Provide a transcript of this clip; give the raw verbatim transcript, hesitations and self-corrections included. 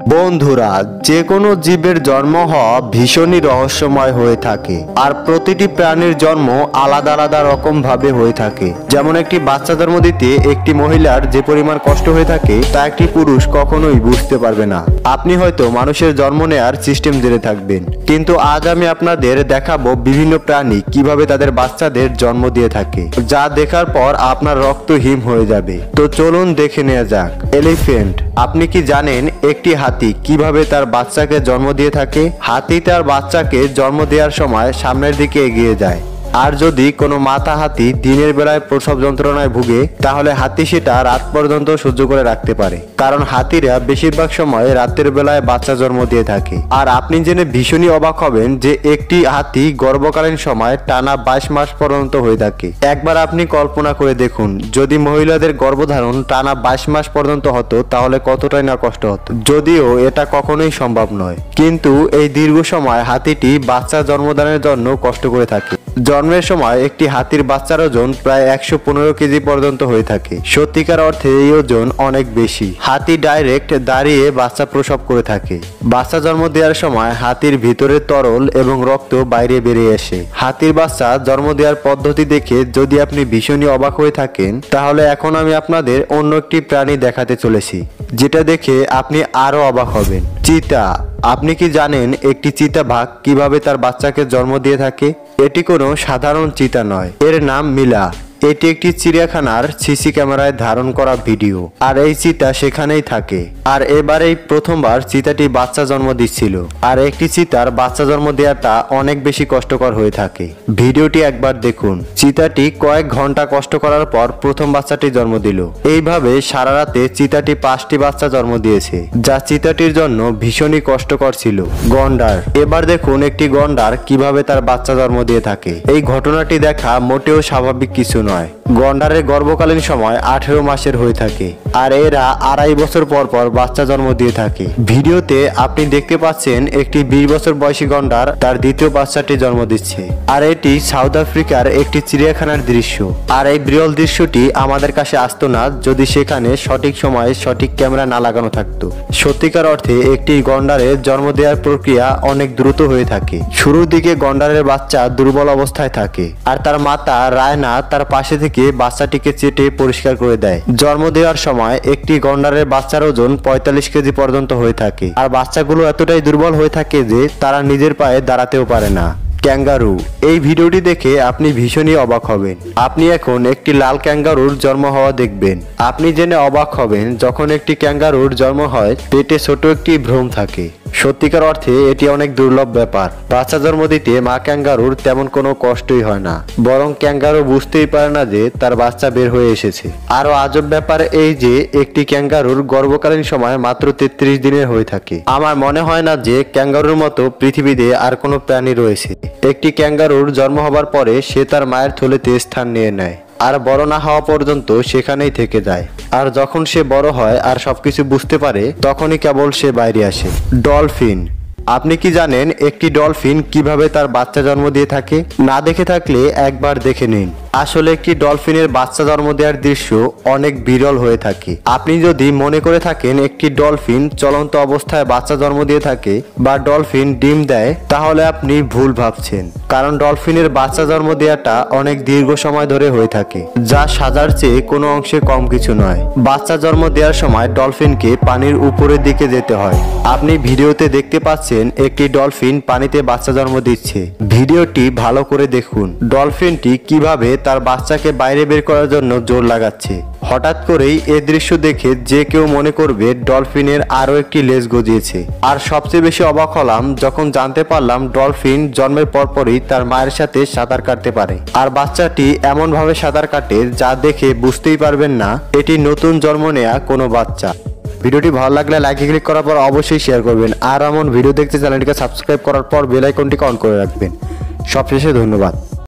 বন্ধুরা, যে কোনো জীবের জন্ম হওয়া ভীষণই রহস্যময় হয়ে থাকে, আর প্রতিটি প্রাণীর জন্ম আলাদা আলাদা রকম ভাবে হয়ে থাকে। যেমন একটি বাচ্চা জন্ম দিতে একটি মহিলার যে পরিমাণ কষ্ট হয়ে থাকে তা একটি পুরুষ কখনোই বুঝতে পারবে না। আপনি হয়তো মানুষের জন্ম নেয়ার সিস্টেম জেনে থাকবেন, কিন্তু আজ আমি আপনাদের দেখাবো বিভিন্ন প্রাণী কিভাবে তাদের বাচ্চাদের জন্ম দিয়ে থাকে, যা দেখার পর আপনার রক্ত হিম হয়ে যাবে। তো চলুন দেখে নেওয়া যাক। এলিফ্যান্ট। আপনি কি জানেন একটি হাতি কিভাবে তার বাচ্চাকে জন্ম দিয়ে থাকে? হাতি তার বাচ্চাকে জন্ম দেওয়ার সময় সামনের দিকে এগিয়ে যায়, আর যদি কোনো মাতা হাতি দিনের বেলায় প্রসব যন্ত্রণায় ভুগে, তাহলে হাতি সেটা রাত পর্যন্ত সহ্য করে রাখতে পারে, কারণ হাতিরা বেশিরভাগ সময় রাতের বেলায় বাচ্চা জন্ম দিয়ে থাকে। আর আপনি জেনে ভীষণই অবাক হবেন যে একটি হাতি গর্ভকালীন সময় টানা বাইশ মাস পর্যন্ত হয়ে থাকে। একবার আপনি কল্পনা করে দেখুন, যদি মহিলাদের গর্ভধারণ টানা বাইশ মাস পর্যন্ত হতো তাহলে কতটাই না কষ্ট হতো। যদিও এটা কখনোই সম্ভব নয়, কিন্তু এই দীর্ঘ সময় হাতিটি বাচ্চা জন্মদানের জন্য কষ্ট করে থাকে। জন্মের সময় একটি হাতির বাচ্চার ওজন প্রায় একশো পনেরো কেজি পর্যন্ত হয়ে থাকে। সত্যিকার অর্থে এই ওজন অনেক বেশি। হাতি ডাইরেক্ট দাঁড়িয়ে বাচ্চা প্রসব করে থাকে। বাচ্চা জন্ম দেওয়ার সময় হাতির ভিতরে তরল এবং রক্ত বাইরে বেরিয়ে আসে। হাতির বাচ্চা জন্ম দেওয়ার পদ্ধতি দেখে যদি আপনি ভীষণই অবাক হয়ে থাকেন, তাহলে এখন আমি আপনাদের অন্য একটি প্রাণী দেখাতে চলেছি, যেটা দেখে আপনি আরো অবাক হবেন। চিতা। আপনি কি জানেন একটি চিতাবাঘ কিভাবে তার বাচ্চাকে জন্ম দিয়ে থাকে? এটি কোনো সাধারণ চিতা নয়, এর নাম মিলা। এটি একটি চিড়িয়াখানার সিসি ক্যামেরায় ধারণ করা ভিডিও, আর এই চিতা সেখানেই থাকে। আর এবারেই প্রথমবার চিতাটি বাচ্চা জন্ম দিচ্ছিল, আর একটি চিতার বাচ্চা জন্ম দেওয়াটা অনেক বেশি কষ্টকর হয়ে থাকে। ভিডিওটি একবার দেখুন। চিতাটি কয়েক ঘন্টা কষ্ট করার পর প্রথম বাচ্চাটি জন্ম দিল। এইভাবে সারা রাতে চিতাটি পাঁচটি বাচ্চা জন্ম দিয়েছে, যা চিতাটির জন্য ভীষণই কষ্টকর ছিল। গন্ডার। এবার দেখুন একটি গন্ডার কিভাবে তার বাচ্চা জন্ম দিয়ে থাকে। এই ঘটনাটি দেখা মোটেও স্বাভাবিক কিছু নয়। গন্ডারের গর্ভকালীন সময় আঠেরো মাসের হয়ে থাকে, আর এরা আড়াই বছর পর পর বাচ্চা জন্ম দিয়ে থাকে। ভিডিওতে আপনি দেখতে পাচ্ছেন একটি বিশ বছর বয়সী গন্ডার তার দ্বিতীয় বাচ্চাটি জন্ম দিচ্ছে, আর এটি সাউথ আফ্রিকার একটি চিড়িয়াখানার দৃশ্য। আর এই বিরল দৃশ্যটি আমাদের কাছে আসতো না যদি সেখানে সঠিক সময়ে সঠিক ক্যামেরা না লাগানো থাকতো। সত্যিকার অর্থে একটি গন্ডারের জন্ম দেওয়ার প্রক্রিয়া অনেক দ্রুত হয়ে থাকে। শুরুর দিকে গন্ডারের বাচ্চা দুর্বল অবস্থায় থাকে, আর তার মাতা রায়না তার পাশে থেকে বাচ্চাটিকে চেটে পরিষ্কার করে দেয়। জন্ম দেওয়ার সময় একটি গন্ডারের বাচ্চার ওজন পঁয়তাল্লিশ কেজি পর্যন্ত হয়ে থাকে, আর বাচ্চাগুলো এতটাই দুর্বল হয়ে থাকে যে তারা নিজের পায়ে দাঁড়াতেও পারে না। ক্যাঙ্গারু। এই ভিডিওটি দেখে আপনি ভীষণই অবাক হবেন। আপনি এখন একটি লাল ক্যাঙ্গারুর জন্ম হওয়া দেখবেন। আপনি জেনে অবাক হবেন, যখন একটি ক্যাঙ্গারুর জন্ম হয় পেটে ছোট একটি ভ্রূণ থাকে। সত্যিকার অর্থে এটি অনেক দুর্লভ ব্যাপার। বাচ্চা জন্ম দিতে মা ক্যাঙ্গারুর তেমন কোনো কষ্টই হয় না, বরং ক্যাঙ্গারু বুঝতেই পারে না যে তার বাচ্চা বের হয়ে এসেছে। আরো আজব ব্যাপার এই যে একটি ক্যাঙ্গারুর গর্ভকালীন সময় মাত্র তেত্রিশ দিনের হয়ে থাকে। আমার মনে হয় না যে ক্যাঙ্গারুর মতো পৃথিবীতে আর কোনো প্রাণী রয়েছে। একটি ক্যাঙ্গারুর জন্ম হবার পরে সে তার মায়ের থলেতে স্থান নিয়ে নেয়, আর বড় না হওয়া পর্যন্ত সেখানেই থেকে যায়। আর যখন সে বড় হয় আর সবকিছু বুঝতে পারে, তখনই কেবল সে বাইরে আসে। ডলফিন। আপনি কি জানেন একটি ডলফিন কিভাবে তার বাচ্চা জন্ম দিয়ে থাকে? না দেখে থাকলে একবার দেখে নিন। আসলে একটি ডলফিনের বাচ্চা জন্ম দেওয়ার দৃশ্য অনেক বিরল হয়ে থাকে। আপনি যদি মনে করে থাকেন একটি ডলফিন চলন্ত অবস্থায় বাচ্চা জন্ম দিয়ে থাকে বা ডলফিন ডিম দেয়, তাহলে আপনি ভুল ভাবছেন, কারণ ডলফিনের বাচ্চা জন্ম দেওয়াটা অনেক দীর্ঘ সময় ধরে হয়ে থাকে, যা সাজার চেয়ে কোনো অংশে কম কিছু নয়। বাচ্চা জন্ম দেওয়ার সময় ডলফিনকে পানির উপরের দিকে যেতে হয়। আপনি ভিডিওতে দেখতে পাচ্ছেন একটি ডলফিন পানিতে বাচ্চা জন্ম দিচ্ছে। ভিডিওটি ভালো করে দেখুন। ডলফিনটি কিভাবে তার বাচ্চাকে বাইরে বের করার জন্য জোর লাগাচ্ছে। হঠাৎ করেই এ দৃশ্য দেখে যে কেউ মনে করবে ডলফিনের আরো একটি লেজ গজিয়েছে। আর সবচেয়ে বেশি অবাক হলাম যখন জানতে পারলাম ডলফিন জন্মের পরপরই তার মায়ের সাথে সাঁতার কাটতে পারে, আর বাচ্চাটি এমন ভাবে সাঁতার কাটে যা দেখে বুঝতেই পারবেন না এটি নতুন জন্ম নেয়া কোনো বাচ্চা। ভিডিওটি ভালো লাগলে লাইকে ক্লিক করার পর অবশ্যই শেয়ার করবেন, আর এমন ভিডিও দেখতে চ্যানেলটিকে সাবস্ক্রাইব করার পর বেল আইকনটিকে অন করে রাখবেন। সবশেষে ধন্যবাদ।